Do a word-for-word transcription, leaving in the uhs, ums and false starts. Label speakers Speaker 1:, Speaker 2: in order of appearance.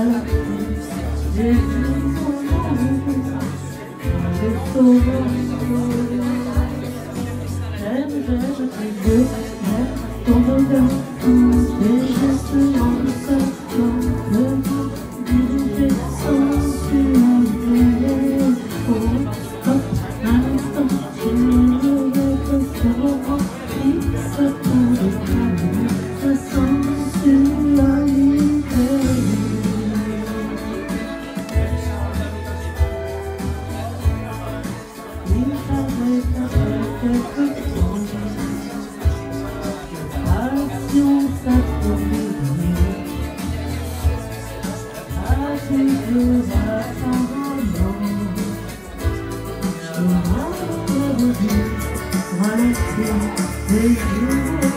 Speaker 1: J'ai vu ton amour, avec ton amour. J'aime, j'aime tes yeux, j'aime ton regard, tous tes gestes en douceur, comme le vent du vaisseau sensuel. Oh, hop, un instant, je me rêve ce moment, fixe ton regard, sa sensualité. Il fallait faire quelque chose, passion s'appelait, adieu apparemment. Je m'en reviens, voilà, c'est des jours.